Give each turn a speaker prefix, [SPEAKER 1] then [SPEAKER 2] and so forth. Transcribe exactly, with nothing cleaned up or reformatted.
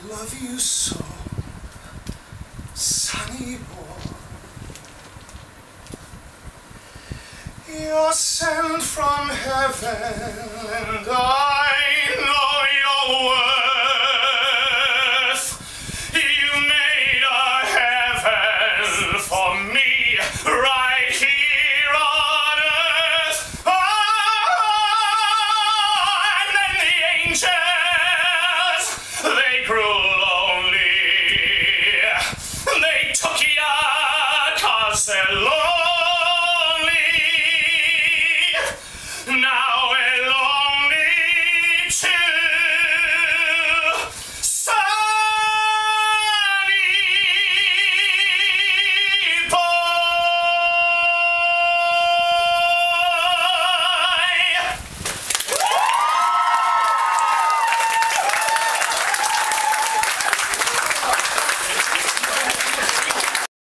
[SPEAKER 1] love you so, Sonny boy. You're sent from heaven, and I know your worth. You made a heaven for me right here on earth. Oh, and then the angels, they grew lonely. They took you 'cause they're lonely.